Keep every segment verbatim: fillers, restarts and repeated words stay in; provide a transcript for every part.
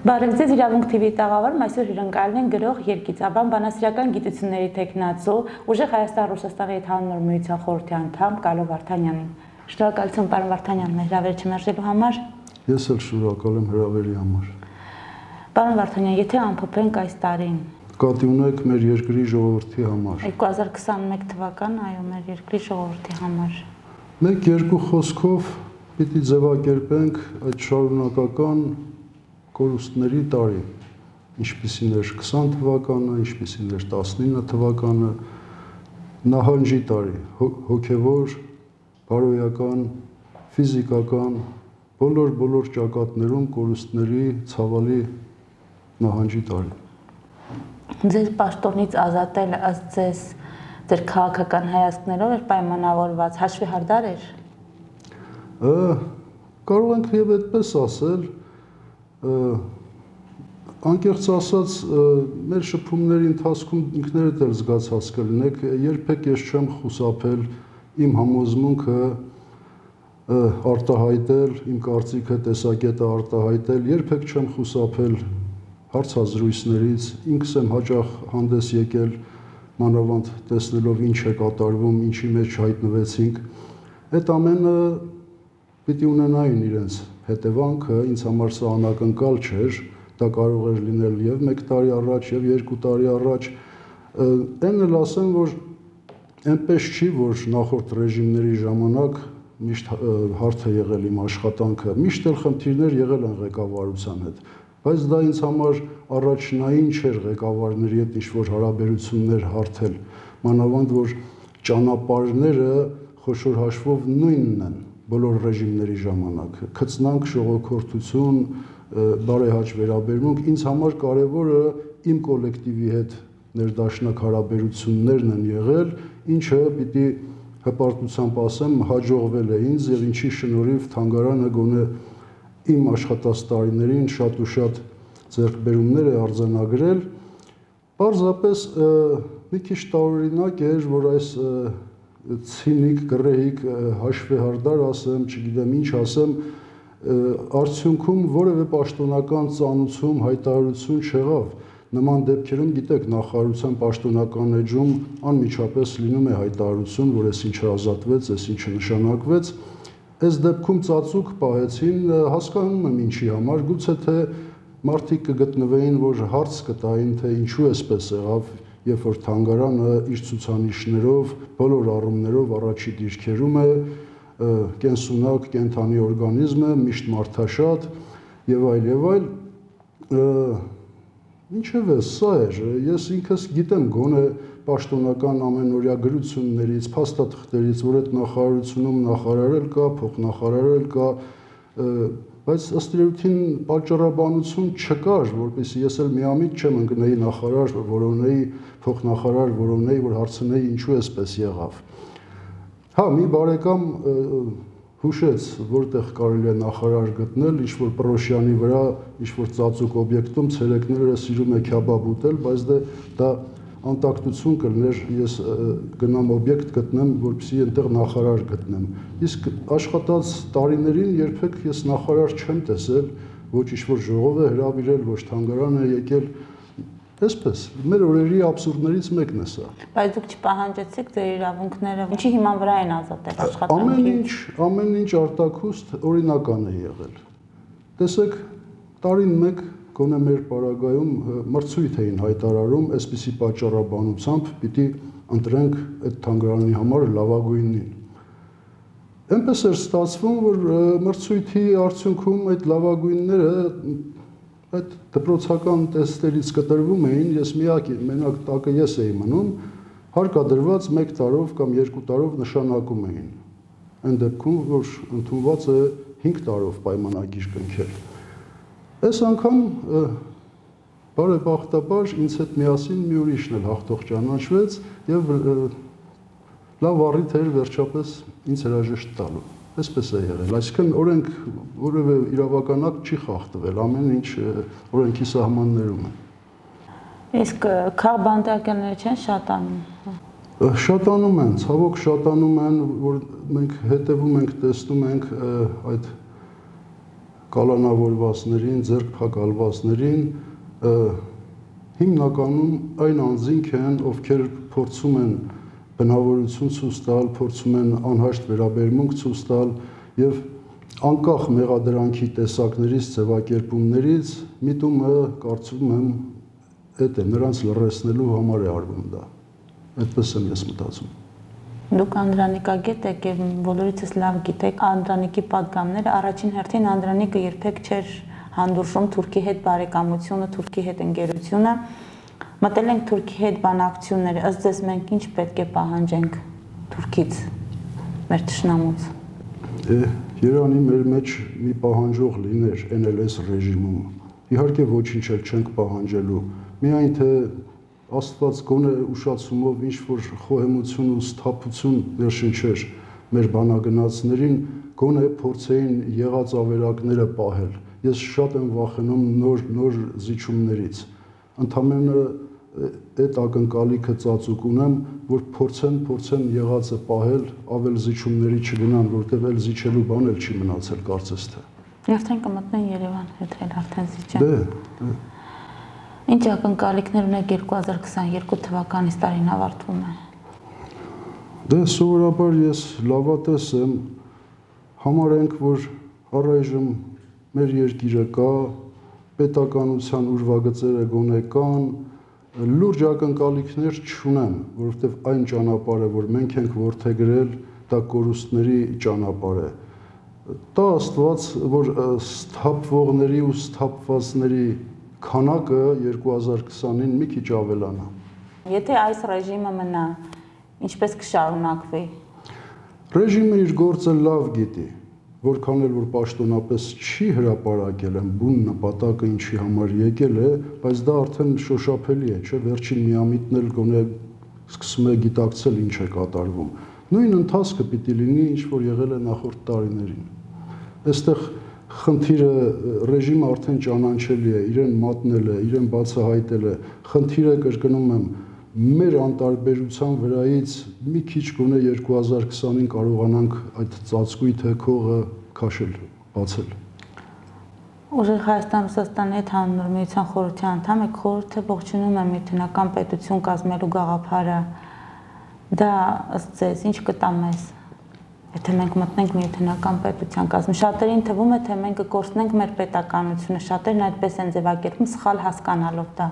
Բարև ձեզ, իրավունք T V տաղավարում այսօր հյուրընկալել են գրող երգիծաբան բանասիրական գիտությունների տեխնացու ուժեղ Հայաստան-Ռուսաստանի ընդհանուր միության խորհրդի անդամ Կալո Վարդանյանին։ Շնորհակալություն պարոն Վարդանյան, հրավերը չմերժելու համար։ Ես էլ շնորհակալ եմ հրավերի համար։ Պարոն Վարդանյան, եթե ամփոփենք այս տարին, Կատի ունեք մեր երկրի ժողովրդի համար։ երկու հազար քսաներկու թվական, այո, մեր երկրի ժողովրդի համար։ Մեկ երկու խոսքով պիտի ձևակերպենք այդ շարունակական կորուստների տարի, ինչպիսին էր քսան թվականը, ինչպիսին էր տասնինը թվականը, նահանջի տարի, հոգևոր, բարոյական, ֆիզիկական, բոլոր-բոլոր ճակատներում կորուստների ցավալի նահանջի տարի։ Ձեզ պաշտոնից ազատել ըստ ձեզ ձեր քաղաքական հայացքներով էր պայմանավորված, հաշվիհարդար էր։ Կարող ենք եւ այդպես ասել, անկեղծ ասած, մեր շփումների ընթացքում ինքներդ էլ զգացած կլինեք, երբեք ես չեմ խուսափել իմ համոզմունքը արտահայտել, իմ կարծիքը, տեսակետը արտահայտել, երբեք չեմ խուսափել հարցազրույցներից, ինքս եմ հաճախ հանդես եկել մանավանդ տեսնելով ինչ է կատարվում, ինչի մեջ հայտնվեցինք, այդ ամենը պիտի ունենային իրենց հետևանքը, ինձ համար սա անակնկալ չէր, դա կարող էր լինել եւ մեկ տարի առաջ, եւ երկու տարի առաջ, այն էլ ասեմ, որ այնպես չի, որ նախորդ ռեժիմների ժամանակ միշտ հարթ է եղել իմ աշխատանքը, միշտ էլ խնդիրներ եղել են ղեկավարության հետ, բայց դա ինձ համար առաջնային չէր ղեկավարների հետ ինչ-որ հարաբերություններ հարթել, մանավանդ որ ճանապարհները խոշոր հաշվով նույնն են բոլոր ռեժիմների ժամանակ, քծնանք, ժողովրդություն, բարեհաճ վերաբերմունք, ինձ համար կարևորը իմ կոլեկտիվի հետ ներդաշնակ հարաբերություններն են եղել, ինչը պիտի հպարտությամբ ասեմ, հաջողվել է ինձ եւ ինչի շնորհիվ թանգարանը գոնե իմ աշխատած տարիներին շատ ու շատ ձեռքբերումներ է արձանագրել, պարզապես մի քիչ տարօրինակ էր, որ այս ցինիկ, գրեհիկ, հաշվեհարդար ասեմ, չգիտեմ ինչ ասեմ, արդյունքում որևէ պաշտոնական ծանուցում, հայտարարություն չեղավ, նման դեպքերում գիտեք նախարարության պաշտոնական էջում անմիջապես լինում է հայտարարություն, որ այս ինչը ազատվեց, այս ինչը նշանակվեց, այս դեպքում ծածուկ պահեցին, հասկանում եմ ինչի համար, գուցե թե մարդիկ կգտնվեին, որ հարց կտային, թե ինչու էսպես եղավ, երբ որ թանգարանը իր ցուցանիշներով, բոլոր առումներով առաջի դիրքերում է, կենսունակ, կենդանի օրգանիզմ է, միշտ մարդաշատ եւ այլ եւ այլ, ինչեւ է, սա էր, ես ինքս գիտեմ գոնե պաշտոնական ամենօրյա գրություններից, փաստաթղթերից, որ այդ նախարարությունում նախարարել կա, փոխնախարարել կա, բայց ըստ էության պատճառաբանություն չկար, որպեսզի ես էլ միամիտ չեմ ընկնեի նախարար, որոնեի փոխնախարար, որոնեի, որ հարցնեի ինչու էսպես եղավ։ Հա, մի բարեկամ հուշեց, որտեղ կարելի է նախարար գտնել, ինչ-որ Պրոշյանի վրա, ինչ-որ ծածուկ օբյեկտում ցերեկները սիրում է քյաբաբ ուտել, բայց դա անտակտություն կլներ, ես գնամ օբյեկտ գտնեմ, որպեսզի այնտեղ նախարար գտնեմ։ Իսկ աշխատած տարիներին երբեք ես նախարար չեմ տեսել, ոչ ինչ-որ ժողով է հրավիրել, ոչ թանգարան է եկել, այսպես, մեր օրերի աբսուրդներից մեկն է սա։ Բայց դուք չպահանջեցիք ձեր իրավունքները, ինչի հիման վրա են ազատել աշխատանքից։ Ամեն ինչ, ամեն ինչ արտաքուստ օրինական է եղել։ Տեսեք, տարին մեկ գոնե մեր պարագայում մրցույթ էին հայտարարում, այսպիսի պատճառաբանությամբ պիտի ընտրենք այդ թանգարանի համար լավագույնին։ Այնպես էր ստացվում, որ մրցույթի արդյունքում այդ լավագույնները այդ դպրոցական տեստերից կտրվում էին, ես միակ մենակ տակը ես էի մնում, հարկադրված մեկ տարով կամ երկու տարով նշանակում էին։ Այն դեպքում, որ ընդունված է հինգ տարով պայմանագիր կնքել։ Այս անգամ բարեբախտաբար ինձ հետ միասին մի ուրիշն էլ հաղթող ճանաչվեց եւ լավ առիթ էր վերջապես ինձ հրաժեշտ տալու։ Այսպես է եղել, այսինքն օրենք որևէ իրավական ակտ չի խախտվել, ամեն ինչ օրենքի սահմաններում է։ Իսկ քաղբանտակները չեն շատանում։ Շատանում են, ցավոք շատանում են, որ մենք հետևում ենք, տեսնում ենք այդ կալանավորվածներին, ձեռքփակալվածներին հիմնականում այն անձինք են, ովքեր փորձում են բնավորություն ցույց տալ, փորձում են անհաշտ վերաբերմունք ցույց տալ եւ անկախ մեղադրանքի տեսակներից, ձևակերպումներից միտումը կարծում եմ այդ է նրանց լրացնելու համար է արվում դա։ Այդպես եմ ես մտածում։ Դուք Անդրանիկագետ եք եւ բոլորիցս լավ գիտեք Անդրանիկի պատգամները, առաջին հերթին Անդրանիկը երբեք չէր հանդուրժում Թուրքի հետ բարեկամությունը, Թուրքի հետ ընկերությունը։ Մտել ենք Թուրքի հետ բանակցությունները, ըստ ձեզ մենք ինչ պետք է պահանջենք Թուրքից, մեր թշնամուց։ Երանի մեր մեջ մի պահանջող լիներ N L S ռեժիմում։ Իհարկե ոչինչ էլ չենք պահանջելու, միայն թե Աստված գոնե ուշացումով ինչ-որ խոհեմություն ու սթափություն ներշնչեր մեր բանագնացներին, գոնե փորձեին եղած ավերակները պահել։ Ես շատ եմ վախենում նոր նոր զիջումներից։ Ընդամենը այդ ակնկալիքը ծածուկ ունեմ, որ փորձեն, փորձեն եղածը պահել, ավել զիջումների չգնան, որտեղ էլ զիջելու բան էլ չի մնացել, կարծես թե։ Արդեն կմտնեն Երևան, եթե արդեն զիջեն։ Դե, դե։ Ինչ ակնկալիքներ ունեք երկու հազար քսաներկու թվականից տարին ավարտվում է։ Դե սովորաբար ես լավատես եմ, համարենք, որ առայժմ մեր երկիրը կա, պետականության ուրվագծերը գոնե կան, լուրջ ակնկալիքներ չունեմ, որովհետև այն ճանապարհը, որ մենք ենք որդեգրել, դա կորուստների ճանապարհ է։ Դա Աստված, որ սթափվողների ու սթափվածների քանակը երկու հազար քսանին մի քիչ ավելանա։ Եթե այս ռեժիմը մնա, ինչպես կշարունակվի։ Ռեժիմը իր գործը լավ գիտի, որքան էլ որ պաշտոնապես չի հրապարակել են բուն նպատակը ինչի համար եկել է, բայց դա արդեն շոշափելի է, չէ՞, վերջին միամիտն էլ գոնե սկսում է գիտակցել ինչ է կատարվում։ Նույն ընթացքը պիտի լինի, ինչ որ եղել է նախորդ տարիներին։ Այստեղ խնդիրը ռեժիմը արդեն ճանաչելի է, իրեն մատնել է, իրեն բացահայտել է։ Խնդիրը կրկնում եմ, մեր անտարբերության վրայից մի քիչ գոնե երկու հազար քսանին կարողանանք այդ ծածկույթը քողը քաշել, բացել։ Ուժեղ Հայաստան-Ռուսաստանի հետ հանուն միության խորհրդի անդամ եք, խորհուրդը ողջունում է միութենական պետություն կազմելու գաղափարը։ Դա ըստ ձեզ ինչ կտա մեզ, եթե մենք մտնենք միութենական պետության կազմում։ Շատերին թվում է, թե մենք կկորցնենք մեր պետականությունը, շատերն այդպես են ձևակերպում, սխալ հասկանալով դա։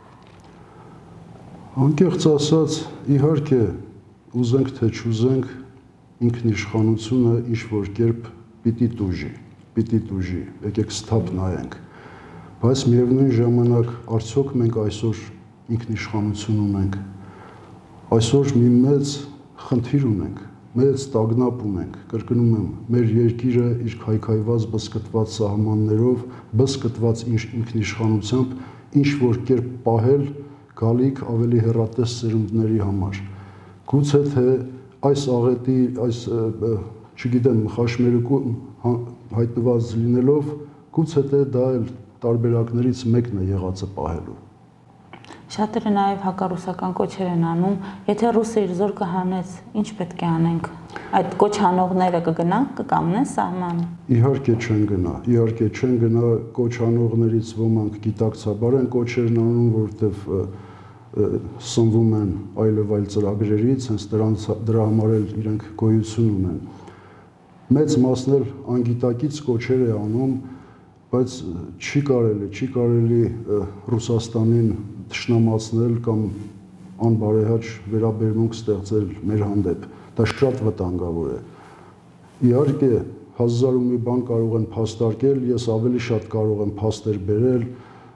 Անկեղծ ասած, իհարկե, ուզենք թե չուզենք, ինքնիշխանությունը ինչ-որ կերպ պիտի տուժի, պիտի տուժի, եկեք սթափ նայենք, բայց միևնույն ժամանակ արդյոք մենք այսօր ինքնիշխանություն ունենք, այսօր մի մեծ խնդիր ունենք, մեծ տագնապ ունենք, կրկնում եմ, մեր երկիրը իր քայքայված բզկտված սահմաններով, բզկտված ինքնիշխանությամբ ինչ-որ կերպ պահել գալիք ավելի հեռատես սերունդների համար։ Գուցե թե այս աղետի, այս, չգիտեմ, խաշմերուկու հայտնված լինելով, գուցե թե դա էլ տարբերակներից մեկն է եղածը պահելու։ Շատերը նաև հակառուսական կոչեր են անում, եթե ռուսը իր զորքը հանեց, ինչ պետք է անենք։ Այդ կոչ հանողները կգնան, կկամնեն սահմանը։ Իհարկե չեն գնա, իհարկե չեն գնա, կոչ հանողներից ոմանք գիտակցաբար են կոչերն անում, որովհետև սնվում են այլև այլ ծրագրերից, հենց դրանց դրա համար էլ իրենք գոյություն ունեն։ Մեծ մասն էլ անգիտակից կոչեր է անում, բայց չի կարելի, չի կարելի Ռուսաստանին թշնամացնել կամ անբարեհաճ վերաբերմունք ստեղծել մեր հանդեպ։ Դա շատ վտանգավոր է։ Իհարկե, հազար ու մի բան կարող են փաստարկել, ես ավելի շատ կարող եմ փաստեր բերել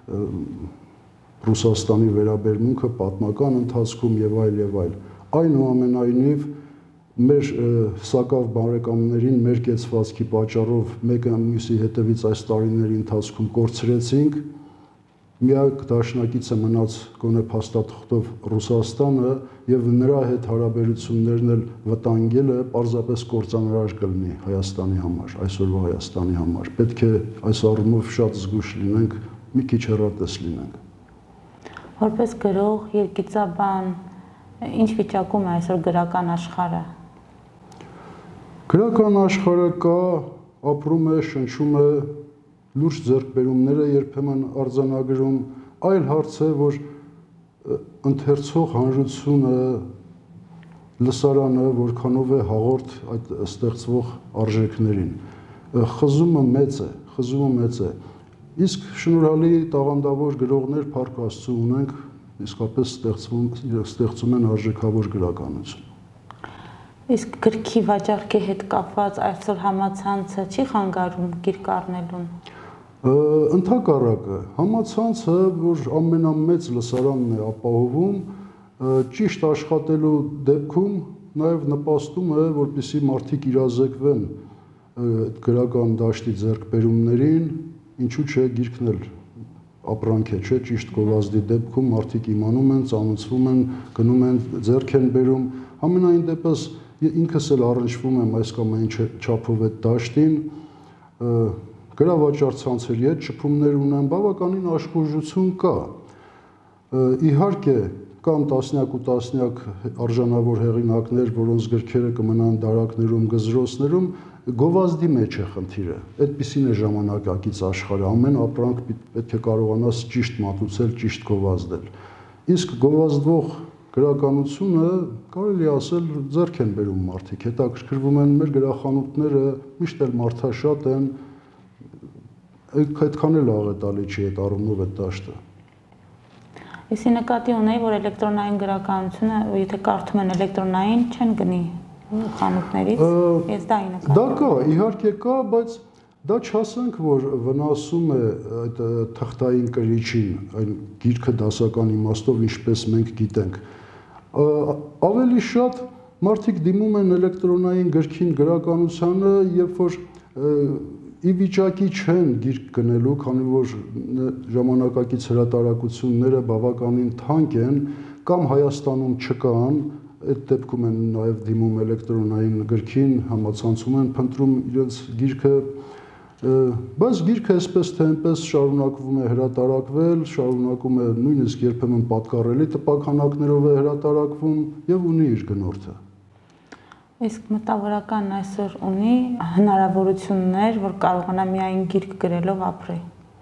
Ռուսաստանի վերաբերմունքը պատմական ընթացքում եւ այլ եւ այլ։ Այնուամենայնիվ մեր սակավ բարեկամներին մեր կեցվածքի պատճառով մեկը մյուսի հետևից այս տարիների ընթացքում կորցրեցինք, միակ դաշնակիցը մնաց գոնե փաստաթղթով Ռուսաստանը եւ նրա հետ հարաբերություններն էլ վտանգելը պարզապես կործանարար կլինի Հայաստանի համար, այսօրվա Հայաստանի համար։ Պետք է այս առումով շատ զգույշ լինենք, մի քիչ հեռատես լինենք։ Որպես գրող, երգիծաբան, ինչ վիճակում է այսօր գրական աշխարհը։ Գրական աշխարհը կա, ապրում է, շնչում է, լուրջ ձեռքբերումներ է երբեմն արձանագրում, այլ հարց է, որ ընթերցող հանրությունը, լսարանը որքանով է հաղորդ այդ ստեղծվող արժեքներին։ Խզումը մեծ է, խզումը մեծ է։ Իսկ շնորհալի տաղանդավոր գրողներ փառք Աստծո ունենք, իսկապես ստեղծվում ստեղծում են արժեքավոր գրականություն։ Իսկ գրքի վաճառքի հետ կապված այսօր համացանցը չի խանգարում գիրք առնելուն։ Ընդհակառակը, համացանցը, որ ամենամեծ լսարանն է ապահովում, ճիշտ աշխատելու դեպքում նաև նպաստում է, որպեսզի մարդիկ իրազեկվեն գրական դաշտի ձեռքբերումներին, ինչու՞ չէ գիրքն էլ ապրանք է, չէ, ճիշտ գովազդի դեպքում մարդիկ իմանում են, ծանոթվում են, գնում են, ձեռք են բերում, ամենայն դեպս ինքս էլ առնչվում եմ այս կամ այն չափով այդ դաշտին, գրավաճառ ցանցերի հետ շփումներ ունեմ, բավականին աշխուժություն կա։ Իհարկե կան տասնյակ ու տասնյակ արժանավոր հեղինակներ, որոնց գրքերը կմնան դարակներում, գզրոցներում, գովազդի մեջ է խնդիրը։ Այդպիսին է ժամանակակից աշխարհը, ամեն ապրանք պետք է կարողանաս ճիշտ մատուցել, ճիշտ գովազդել։ Իսկ գովազդվող գրականությունը կարելի ասել ձեռք են բերում մարդիկ, հետաքրքրվում են մեր գրախանութները, միշտ էլ մարդաշատ են, այդքան էլ աղետալի չի այդ առումով այդ դաշտը։ Իսկ նկատի ունեի, որ էլեկտրոնային գրականությունը, եթե կարդում են էլեկտրոնային, չեն գնի խանութներից, ես դա ի նկատի։ Դա կա, իհարկե կա, բայց դա չասենք, որ վնասում է այդ թղթային կրիչին, այն գիրքը դասական իմաստով, ինչպես մենք գիտենք։ Ավելի շատ մարդիկ դիմում են էլեկտրոնային գրքին գրականությանը, երբ որ ի վիճակի չեն գիրք գնելու, քանի որ ժամանակակից հրատարակությունները բավականին թանկ են, կամ Հայաստանում չկան, այդ դեպքում են նաև դիմում էլեկտրոնային գրքին, համացանցում են, փնտրում իրենց գիրքը, բայց գիրքը այսպես թե այնպես շարունակվում է հրատարակվել, շարունակում է նույնիսկ երբեմն պատկառելի տպաքանակներով է հրատարակվում եւ ունի իր գնորդը։ Իսկ մտավորականն այսօր ունի հնարավորություններ, որ կարողանա միայն գիրք գրելով ապրել։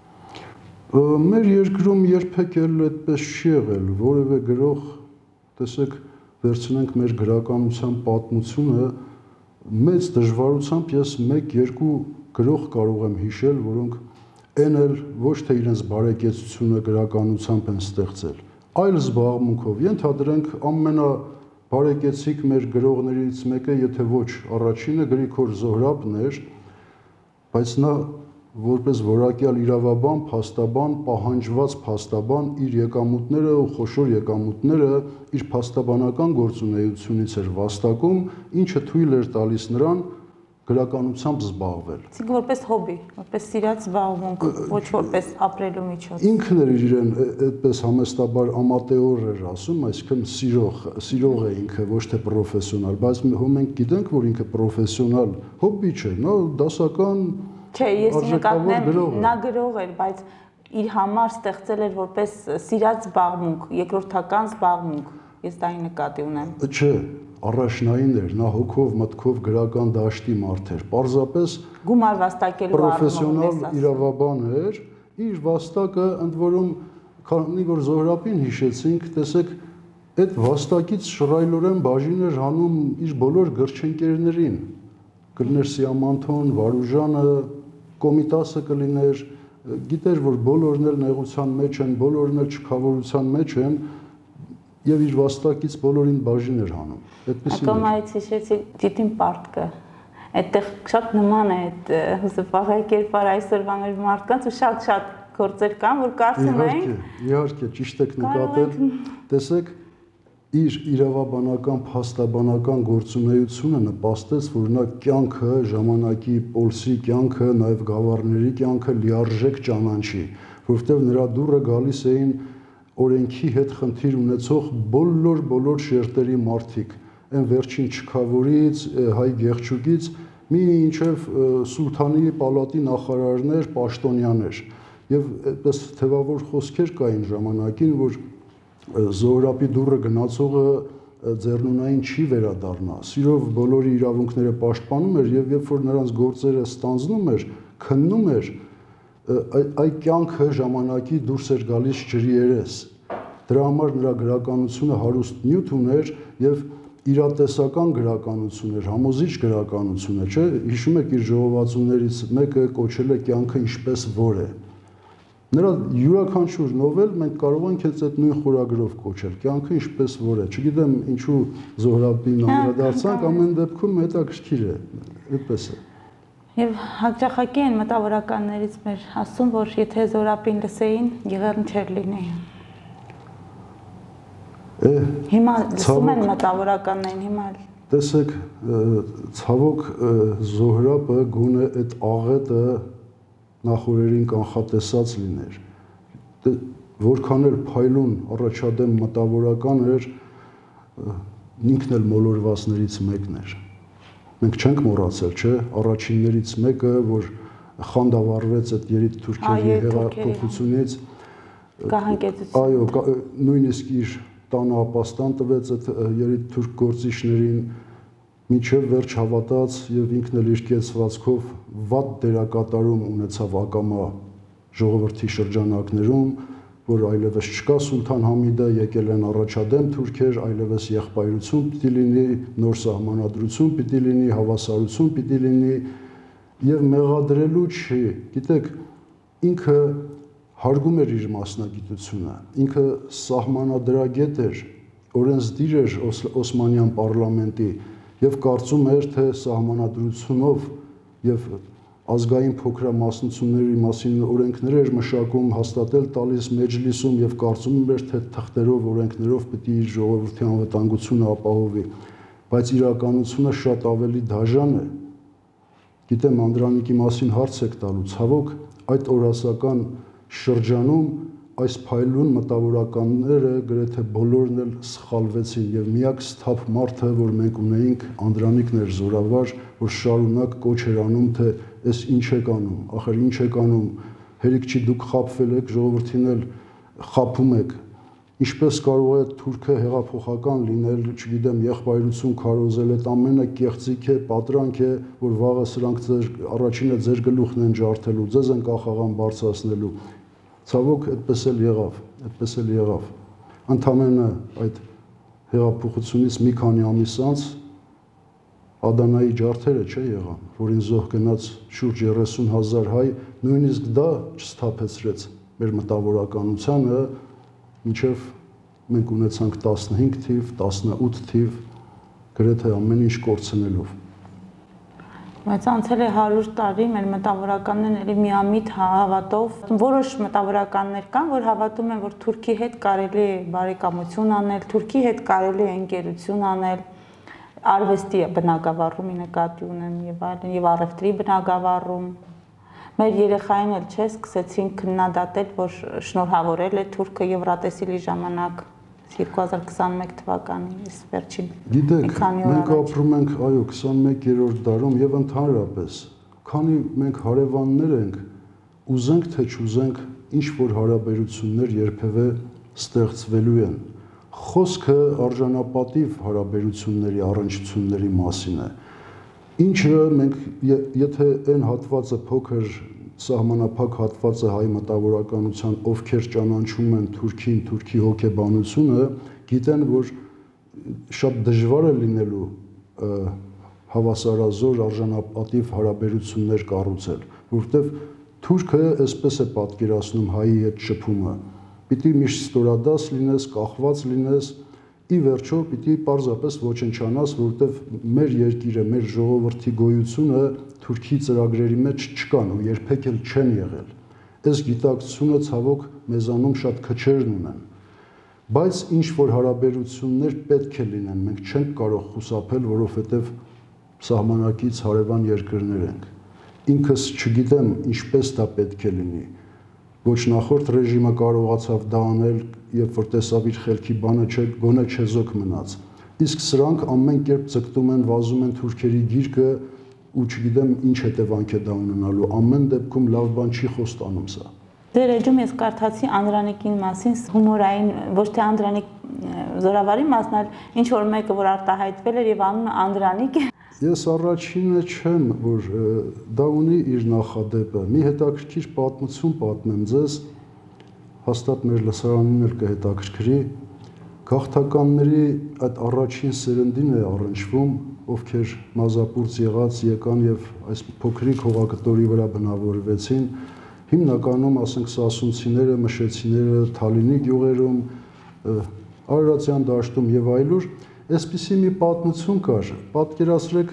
Մեր երկրում երբեք էլ այդպես չի եղել, որևէ գրող, տեսեք, վերցնենք մեր գրականության պատմությունը, մեծ դժվարությամբ ես մեկ-երկու գրող կարող եմ հիշել, որոնք այն էլ ոչ թե իրենց բարեկեցությունը գրականությամբ են ստեղծել, այլ զբաղմունքով։ Ենթադրենք ամենա բարեկեցիկ մեր գրողներից մեկը, եթե ոչ առաջինը Գրիգոր Զոհրաբն էր, բայց նա որպես որակյալ իրավաբան, փաստաբան, պահանջված փաստաբան իր եկամուտները ու խոշոր եկամուտները իր փաստաբանական գործունեությունից էր վաստակում, ինչը թույլ էր տալիս նրան գրականությամբ զբաղվել։ Իսկ որպես հոբի, որպես սիրած զբաղմունք, ոչ որպես ապրելու միջոց։ Ինքն էր իրեն այդպես համեստաբար ամատեոր էր ասում, այսինքն սիրող, սիրող է ինքը, ոչ թե պրոֆեսիոնալ, բայց մենք գիտենք, որ ինքը պրոֆեսիոնալ հոբի չէ, նա դասական Չէ, ես նկատեմ, նա գրող էր, բայց իր համար ստեղծել էր որպես սիրած զբաղմունք, երկրորդական զբաղմունք, ես դա նկատի ունեմ։ Չէ, առաջնային էր, նա հոգով, մտքով գրական դաշտի մարդ էր, պարզապես գումար վաստակելու պրոֆեսիոնալ իրավաբան էր, իր վաստակը ընդ որում, քանի որ Զոհրաբին հիշեցինք, տեսեք, այդ վաստակից շռայլորեն բաժին էր հանում իր բոլոր գրչընկերներին, կլիներ Սիամանթոն, Վարուժանը, Կոմիտասը կլիներ, գիտեր, որ բոլորն էլ նեղության մեջ են, բոլորն էլ չքավորության մեջ են, եւ իր վաստակից բոլորին բաժին էր հանում։ Այդպեսին էր։ Ակամայից հիշեցի Տիտին պարտքը։ Այդտեղ շատ նման է այդ հուսապահի կերպար այսօրվա մեր մարդկանց ու շատ-շատ գործեր կան, որ կարծում ենք։ Իհարկե, իհարկե, ճիշտ եք նկատել։ Տեսեք, իր իրավաբանական, փաստաբանական գործունեությունը նպաստեց, որ նա կյանքը, ժամանակի պոլսի կյանքը, նաև գավառների կյանքը լիարժեք ճանաչի, որովհետև նրա դուռը գալիս էին օրենքի հետ խնդիր ունեցող բոլոր բոլոր շերտերի մարդիկ, այն վերջին Չքավորից, Հայ Գեղչուկից, մինչև Սուլթանի պալատի նախարարներ, պաշտոնյաներ, եւ այդպես թևավոր խոսքեր կային ժամանակին, որ Զոհրաբի դուռը գնացողը ձեռնունային չի վերադառնա, սիրով բոլորի իրավունքները պաշտպանում էր եւ երբ որ նրանց գործերը ստանձնում էր, քննում էր, Այդ կյանքը ժամանակի դուրս էր գալիս ջրի երես։ Դրա համար նրա գրականությունը հարուստ նյութ ուներ եւ իրատեսական գրականություն էր, համոզիչ գրականություն էր, չէ՞։ Հիշում եք իր ժողովածուներից մեկը կոչել է կյանքը ինչպես որ է։ Նրա յուրաքանչյուր նովել մենք կարող ենք հենց այդ նույն խորագրով կոչել, կյանքը ինչպես որ է։ Չգիտեմ ինչու Զոհրաբին անդրադարձանք, ամեն դեպքում հետաքրքիր է, այդպես է։ Եվ հաճախակի են մտավորականներից մեր ասում, որ եթե Զոհրաբին լսեին, Եղեռն չէր լինի։ Հիմա լսում են մտավորականներին, հիմա տեսեք, ցավոք Զոհրաբը գոնե այդ աղետը նախորդին կանխատեսած լիներ, որքան էլ փայլուն առաջադեմ մտավորական էր, ինքն էլ մոլորվածներից մեկն էր։ Մենք չենք մոռացել, չէ, առաջիններից մեկը, որ խանդավառվեց այդ երիտթուրքերի հեղափոխությունից, այո, նույնիսկ իր տանը ապաստան տվեց այդ երիտթուրք գործիչներին, մինչև վերջ հավատաց եւ ինքն էլ իր կեցվածքով վատ դերակատարում ունեցավ ակամա ժողովրդի շրջանակներում, որ այլևս չկա Սուլթան Համիդը, եկել են առաջադեմ թուրքեր, այլևս եղբայրություն պիտի լինի, նոր սահմանադրություն պիտի լինի, հավասարություն պիտի լինի եւ մեղադրելու չի, գիտեք, ինքը հարգում էր իր մասնագիտությունը, ինքը սահմանադրագետ էր, օրենսդիր էր Օսմանյան պարլամենտի եւ կարծում էր, թե սահմանադրությունով եւ ազգային փոքրամասնությունների մասին օրենքներ էր մշակում, հաստատել տալիս մեջլիսում եւ կարծում էր, թե թղթերով, օրենքներով պիտի իր ժողովրդի անվտանգությունը ապահովի, բայց իրականությունը շատ ավելի դաժան է։ Գիտեմ, Անդրանիկի մասին հարց եք տալու, ցավոք, այդ օրասական շրջանում այս փայլուն մտավորականները գրեթե բոլորն էլ սխալվեցին եւ միակ սթափ մարդը, որ մենք ունեինք, Անդրանիկն էր զորավար, որ շարունակ կոչ էր անում, թե «Էս ինչ եք անում, ախր ինչ եք անում, հերիք չի դուք խաբվել եք, ժողովրդին էլ խաբում եք, ինչպես կարող է թուրքը հեղափոխական լինել, չգիտեմ, եղբայրություն քարոզել, այդ ամենը կեղծիք է, պատրանք է, որ վաղը սրանք ձեր առաջինը ձեր գլուխն են ջարդելու, ձեզ են կախաղան բարձրացնելու»։ Ցավոք, այդպես էլ եղավ, այդպես էլ եղավ։ Ընդամենը այդ հեղափոխությունից մի քանի ամիս անց Ադանայի ջարդերը չէ եղան, որին զոհ գնաց շուրջ երեսուն հազար հայ, նույնիսկ դա չսթափեցրեց մեր մտավորականությանը, մինչև մենք ունեցանք տասնհինգ թիվ, տասնութ թիվ, գրեթե ամեն ինչ կորցնելով։ Բայց անցել է հարյուր տարի, մեր մտավորականներն էլի միամիտ հավատով, որոշ մտավորականներ կան, որ հավատում են, որ Թուրքի հետ կարելի է բարեկամություն անել, Թուրքի հետ կարելի է ընկերություն անել, արվեստի բնագավառումի նկատի ունեմ եւ այլն, եւ առևտրի բնագավառում։ Մեր երեխային էլ չէ, սկսեցին քննադատել, որ շնորհավորել է Թուրքը Եվրատեսիլի ժամանակ երկու հազար քսանմեկ թվականին, վերջին։ Գիտեք, մենք ապրում ենք, այո, քսանմեկերորդ դարում եւ ընդհանրապես, քանի մենք հարևաններ ենք, ուզենք թե չուզենք, ինչ որ հարաբերություններ երբևէ ստեղծվելու են։ Խոսքը արժանապատիվ հարաբերությունների, առնչությունների մասին է։ Ինչը մենք, եթե այն հատվածը փոքր սահմանափակ հատվածը հայ մտավորականության, ովքեր ճանաչում են Թուրքին, Թուրքի հոգեբանությունը, գիտեն, որ շատ դժվար է լինելու հավասարազոր արժանապատիվ հարաբերություններ կառուցել, որովհետև Թուրքը այսպես է պատկերացնում հայի հետ շփումը։ Պիտի միշտ ստորադաս լինես, կախված լինես, ի վերջո պիտի պարզապես ոչնչանաս, որովհետև մեր երկիրը, մեր ժողովրդի գոյությունը Թուրքի ծրագրերի մեջ չկան ու երբեք էլ չեն եղել։ Այս գիտակցությունը ցավոք մեզանում շատ քչերն ունեն։ Բայց ինչ որ հարաբերություններ պետք է լինեն, մենք չենք կարող խուսափել, որովհետև սահմանակից հարևան երկրներ ենք։ Ինքս չգիտեմ ինչպես դա պետք է լինի։ Ոչ նախորդ ռեժիմը կարողացավ դա անել, երբ որ տեսավ իր խելքի բանը չէ, գոնե չեզոք մնաց։ Իսկ սրանք ամեն կերպ ձգտում են, վազում են թուրքերի գիրկը ու չգիտեմ ինչ հետևանք է դա ունենալու։ Ամեն դեպքում լավ բան չի խոստանում սա։ Ձեր էջում ես կարդացի Անդրանիկին մասին հումորային, ոչ թե Անդրանիկ զորավարի մասն, այլ ինչ որ մեկը որ արտահայտվել էր եւ անունը Անդրանիկ է։ Ես առաջինը չեմ, որ դա ունի իր նախադեպը։ Մի հետաքրքիր պատմություն պատմեմ ձեզ, հաստատ մեր լսարանին էլ կհետաքրքրի։ Գաղթականների այդ առաջին սերնդին է առնչվում, ովքեր մազապուրծ եղած եկան եւ այս փոքրիկ հողակտորի վրա բնավորվեցին, հիմնականում ասենք սասունցիները, մշեցիները Թալինի գյուղերում, Արարատյան դաշտում եւ այլուր, այսպիսի մի պատմություն կար, պատկերացրեք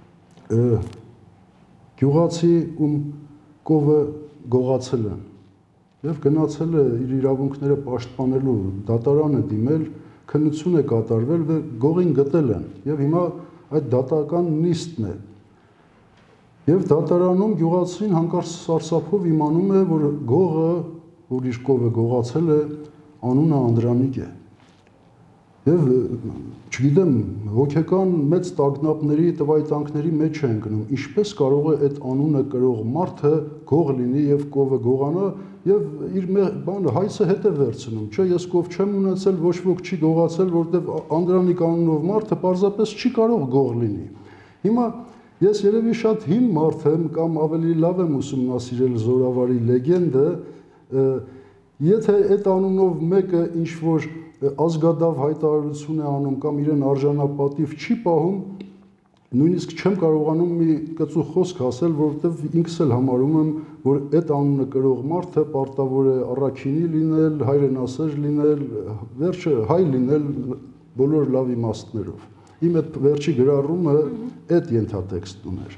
գյուղացի ում կովը գողացել են եւ գնացել է իր իրավունքները պաշտպանելու դատարանը դիմել, քննություն է կատարվել եւ գողին գտել են եւ հիմա այդ դատական նիստն է եւ դատարանում գյուղացին հանկարծ սարսափով իմանում է, որ գողը, որ իր կովը գողացել է, անունը Անդրանիկ է։ Եվ չգիտեմ, հոգեկան մեծ տագնապների, տվայտանքների մեջ է ընկնում, ինչպես կարող է այդ անունը կրող մարդը գող լինի եւ կովը գողանա եւ իր բանը հայցը հետ է վերցնում, չէ, ես կով չեմ ունեցել, ոչ ոք չի գողացել, որտեվ Անդրանիկ անունով մարդը պարզապես չի կարող գող լինի։ Հիմա ես երևի շատ հին մարդ եմ կամ ավելի լավ եմ ուսումնասիրել Զորավարի լեգենդը, եթե այդ անունով մեկը ինչ որ ազգադավ հայտարարություն է անում կամ իրեն արժանապատիվ չի պահում, նույնիսկ չեմ կարողանում մի կծու խոսք ասել, որովհետև ինքս էլ համարում եմ, որ այդ անունը կրող մարդը պարտավոր է առաքինի լինել, հայրենասեր լինել, վերջը հայ լինել բոլոր լավ իմաստներով։ Իմ այդ վերջի գրառումը այդ ենթատեքստ ուներ։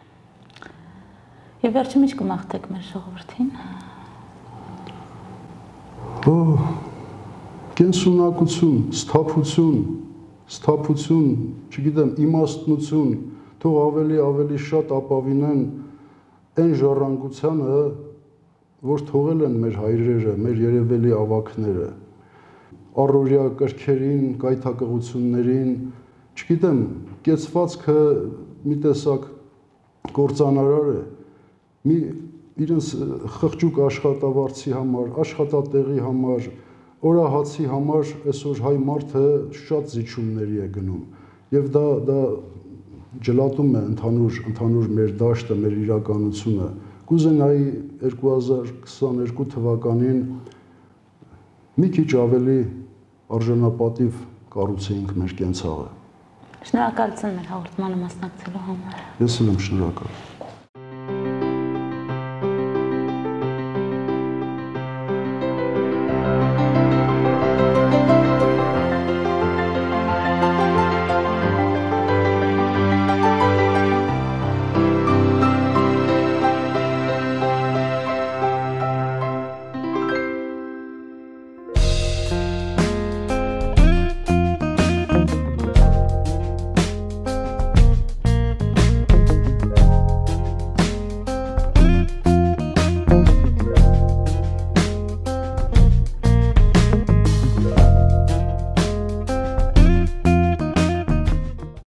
Եվ վերջում ինչ կմաղթեք մեր ժողովրդին։ Կենսունակություն, սթափություն, սթափություն, չգիտեմ, իմաստնություն, թող ավելի ավելի շատ ապավինեն այն ժառանգությանը, որ թողել են մեր հայրերը, մեր երևելի ավագները, առօրյա կրքերին, կայթակղություններին, չգիտեմ, կեցվածքը մի տեսակ կործանարար է, մի իրենց խղճուկ աշխատավարձի համար, աշխատատեղի համար, օրահացի համար այսօր հայ մարդը շատ զիջումների է գնում եւ դա դա ջլատում է ընդհանուր ընդհանուր մեր դաշտը, մեր իրականությունը։ Կուզենայի երկու հազար քսաներկու թվականին մի քիչ ավելի արժանապատիվ կառուցեինք մեր կենցաղը։ Շնորհակալություն մեր հաղորդմանը մասնակցելու համար։ Ես էլ եմ շնորհակալ։